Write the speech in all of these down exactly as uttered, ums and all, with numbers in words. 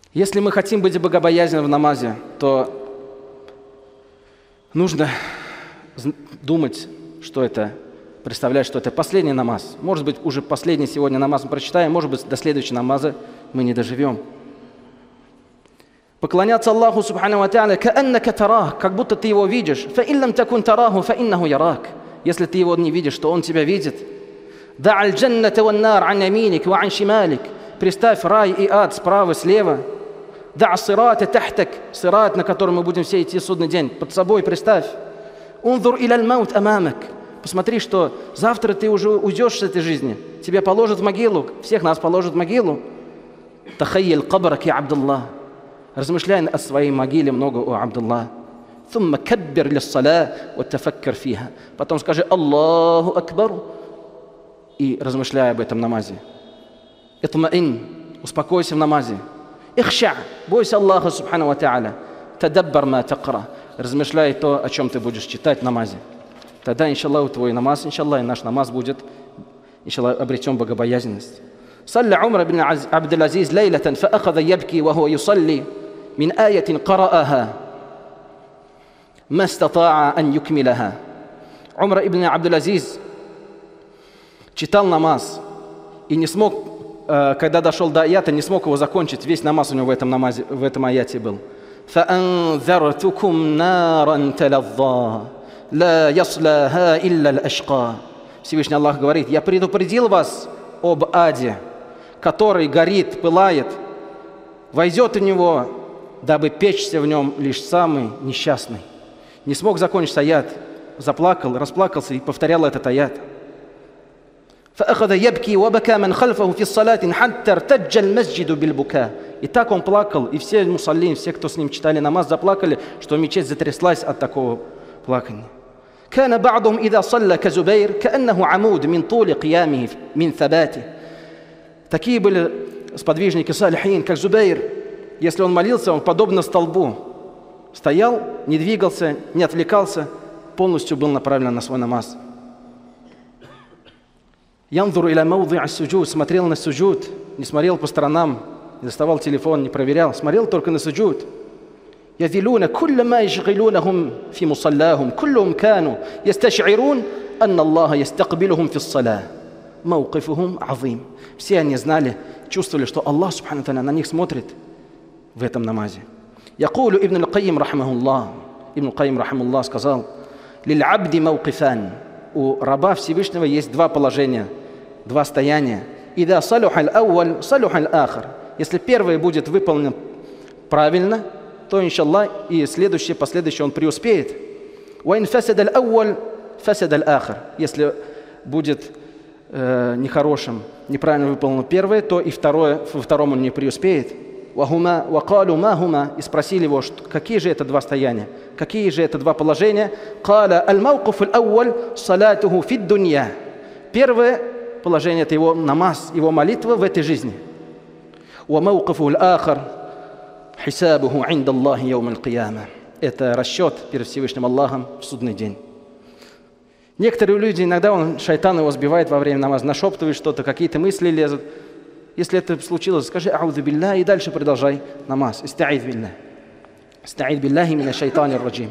Если мы хотим быть богобоязненными в намазе, то нужно думать, что это, представлять, что это последний намаз. Может быть, уже последний сегодня намаз мы прочитаем, может быть, до следующего намаза мы не доживем. Поклоняться Аллаху Субхану ва Тааля, кааннака тарах, как будто ты его видишь. Фа иллам такун тараху, фа иннаху ярак. Если ты его не видишь, то он тебя видит. Да аль джанната ван нар ан яминик ва ан шималик. Представь рай и ад справа, слева. Да сирата тахтак, сират, на котором мы будем все идти судный день. Под собой представь. Унзур иляль маут амамак. Посмотри, что завтра ты уже уйдешь с этой жизни. Тебя положат в могилу, всех нас положат в могилу. Тахайяль кабрак я Абдуллах. Размышляй о своей могиле много, о Абдуллах. ثم كبر للصلاة وتفكر فيها. Потом скажи Аллаху Акбар и размышляй об этом намазе. Итмаин, успокойся в намазе. Ихша, бойся Аллаха Субхану ва Тааля. Тадаббар ма такра. Размышляй то, о чем ты будешь читать в намазе. Тогда, иншаллаху, твой намаз, иншаллах, и наш намаз будет, иншаллах, обретем богобоязненность. صلى عمر بن عبد العزيز ليلة فأخذ يبكي وهو يصلي من آية قرأها ما استطاع أن يكملها. Умар ибн Абдул-Азиз читал намаз и не смог, когда дошел до аята, не смог его закончить. Весь намаз у него в этом намазе, в этом аяте был. فأنذرتكم نارا تلظى لا يصلاها إلا الأشقى. Всевышний Аллах говорит: я предупредил вас об аде, который горит, пылает, войдет в него, дабы печься в нем лишь самый несчастный. Не смог закончить аят, заплакал, расплакался и повторял этот аят. فأخذ يبكي وبكى من خلفه في الصلاة حتى ارتج المسجد بالبكاء. И так он плакал, и все мусаллин, все, кто с ним читали намаз, заплакали, что мечеть затряслась от такого плакания. كان بعضهم إذا صلى كزبير كأنه عمود من طول قيامه من ثباته. Такие были сподвижники салихин, как Зубейр. Если он молился, он подобно столбу стоял, не двигался, не отвлекался, полностью был направлен на свой намаз. Янзур иля мауди ас-суджуд, смотрел на суджуд, не смотрел по сторонам, не доставал телефон, не проверял, смотрел только на суджуд. يذلون كل ما يشغلونهم في مصلاهم كلهم كانوا يستشعرون أن الله يستقبلهم في الصلاة موقفهم عظيم. Все они знали, чувствовали, что Аллах Субхану Тааля на них смотрит в этом намазе. يقول ابن القيم رحمه الله, Ибн Каим рахимахуллах сказал: للعبد موقفان. У раба Всевышнего есть два положения, два стояния. إذا صلح الأول صلح الآخر. Если первое будет выполнено правильно, то, иншаллах, и следующее, последующее он преуспеет. وإن فسد الأول فسد الآخر. Если будет э, нехорошим, неправильно выполнено первое, то и второе, во втором он не преуспеет. وهما وقالوا ما هما. И спросили его, что, какие же это два стояния, какие же это два положения. قال الموقف الأول صلاته في الدنيا. Первое положение — это его намаз, его молитва в этой жизни. وموقفه الآخر حسابه عند الله يوم القيامة. Это расчет перед Всевышним Аллахом в судный день. Некоторые люди, иногда он, шайтан его сбивает во время намаза, нашептывает что-то, какие-то мысли лезут. Если это случилось, скажи «Аузу билля» и дальше продолжай намаз. «Истаид билля». «Истаид билляхи мина шайтанир раджим».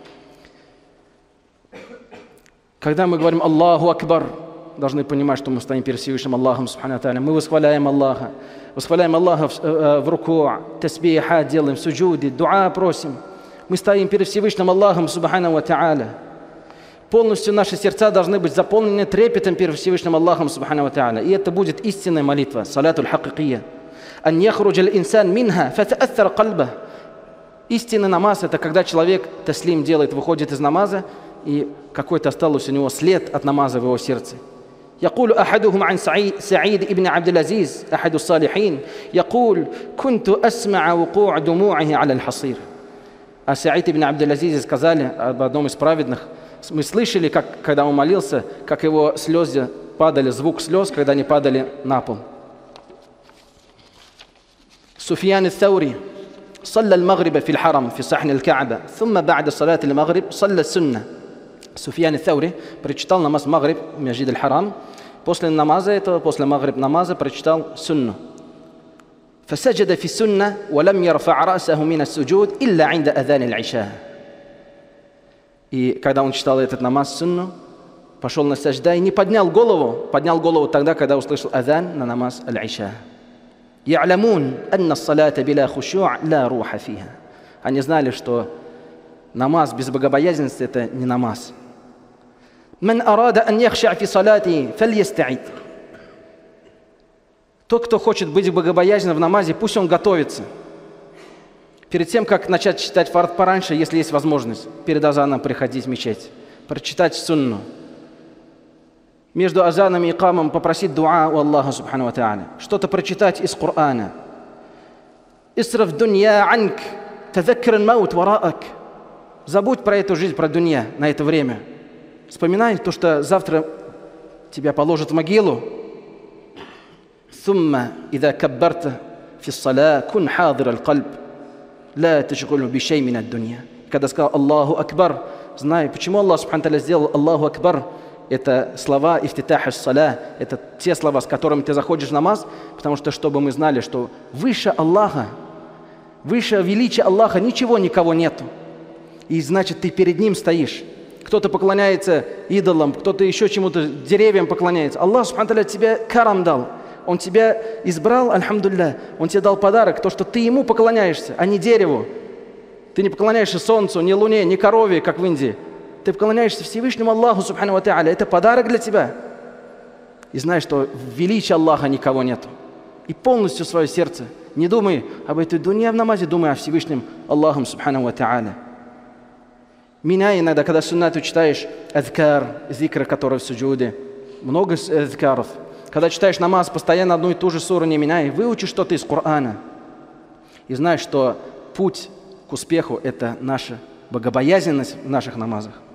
Когда мы говорим «Аллаху Акбар», должны понимать, что мы стоим перед Всевышним Аллахом, Субхану Тааля. Мы восхваляем Аллаха. Восхваляем Аллаха в, э, в руку, тасбиха делаем, в суджуде, дуа просим. Мы стоим перед Всевышним Аллахом, Субхану Тааля. Полностью наши сердца должны быть заполнены трепетом перед Всевышним Аллахом, Субхану Тааля. И это будет истинная молитва, салатуль хакикия. Ан яхруджа инсан минха фатааттар кальба. Истинный намаз — это когда человек таслим делает, выходит из намаза, и какой-то остался у него след от намаза в его сердце. يقول أحدهم عن سعيد ابن عبد العزيز أحد الصالحين يقول كنت أسمع وقوع دموعه على الحصير. А Саид ибн Абдул-Азиз сказали об одном из праведных: мы слышали, как, когда он молился, как его слезы падали, звук слез, когда они падали на пол. Суфьян ат-Таури صلى المغرب في الحرم في صحن الكعبة ثم بعد صلاة المغرب صلى السنة. Суфьян ат-Таури прочитал намаз Магриб в Масджид аль-Харам. После намаза этого, после Магриб намаза, прочитал сунну. فسجد في السنة ولم يرفع رأسه من السجود إلا عند أذان العشاء. И когда он читал этот намаз сунну, пошел на сажда и не поднял голову, поднял голову тогда, когда услышал азан на намаз аль-иша. يعلمون أن الصلاة بلا خشوع لا روح فيها. Они знали, что намаз без богобоязненности – это не намаз. من أراد أن يخشع في صلاته فليستعد. Тот, кто хочет быть богобоязненным в намазе, пусть он готовится. Перед тем, как начать читать фард пораньше, если есть возможность, перед азаном приходить в мечеть, прочитать сунну. Между азаном и икамом попросить дуа у Аллаха субхану ва тааля. Что-то прочитать из Корана. «Исраф дунья анк, тазаккир аль-маут вараак». Забудь про эту жизнь, про дунья на это время. Вспоминай то, что завтра тебя положат в могилу. ثم إذا كبرت في الصلاة كن حاضر القلب لا تشغله بشيء من الدنيا. Когда сказал Аллаху Акбар, знай, почему Аллах субхану ва тааля сделал Аллаху Акбар. Это слова ифтитах ас-саля, это те слова, с которыми ты заходишь в намаз, потому что, чтобы мы знали, что выше Аллаха, выше величия Аллаха ничего, никого нету. И значит, ты перед Ним стоишь. Кто-то поклоняется идолам, кто-то еще чему-то, деревьям поклоняется. Аллах субхану ва тааля тебе карам дал. Он тебя избрал, альхамдулилля, Он тебе дал подарок, то, что ты Ему поклоняешься, а не дереву. Ты не поклоняешься солнцу, ни луне, ни корове, как в Индии. Ты поклоняешься Всевышнему Аллаху субхану ва тааля. Это подарок для тебя. И знай, что в величии Аллаха никого нету. И полностью свое сердце. Не думай об этой дунье в намазе, думай о Всевышнем Аллаху субхану ва тааля. Меня иногда, когда суннату читаешь, адкар, зикр, который в суджуде, много адкаров. Когда читаешь намаз, постоянно одну и ту же суру не меняй, выучи что-то из Корана. И знай, что путь к успеху – это наша богобоязненность в наших намазах.